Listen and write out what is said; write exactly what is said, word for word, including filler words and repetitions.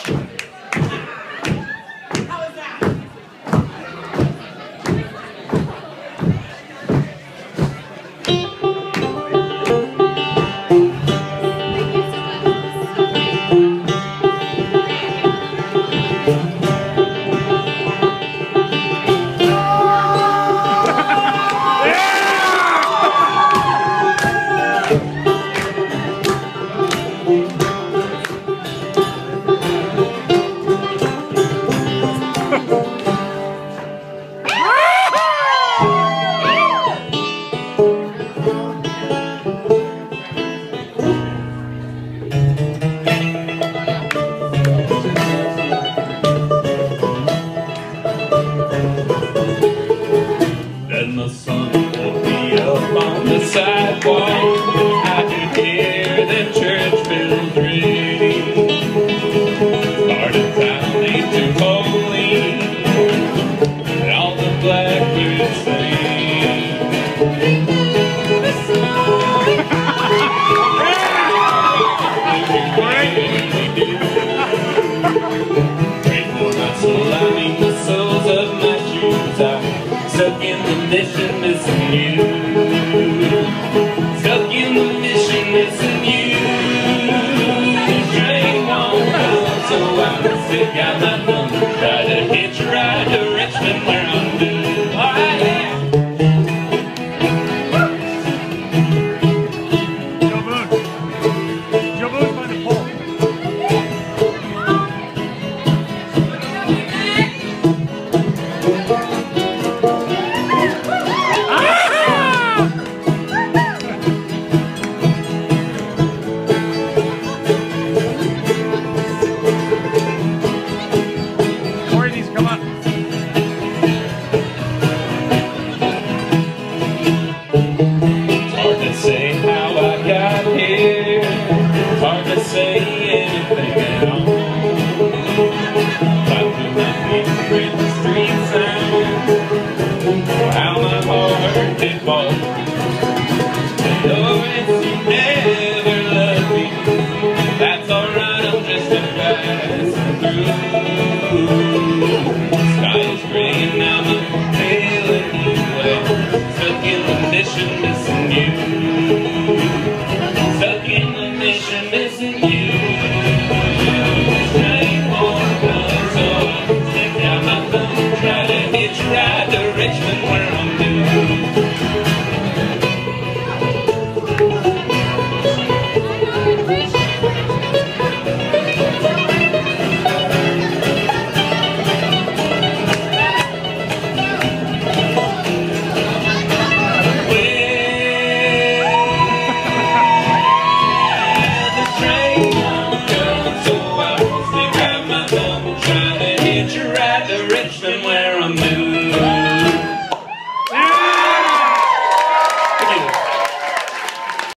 Then the sun woke me up on the sidewalk. I could hear them church bells ring. Started sounding too holy, and all the blackbirds sing. Pray for my soul, I mean the soles of my shoes. I stuck in the mission, missing you. Stuck in the mission, missing you. Train won't come, so I'm sick, got my number. Try to hitch a ride to Richmond where I'm due. Oh, yeah. Joe Boone. Joe Boone's by the pole. Say how I got here, hard to say anything at all. But to my feet the street sound, how my heart did fall. And though it's never loved me, that's alright, I'm just a passing through.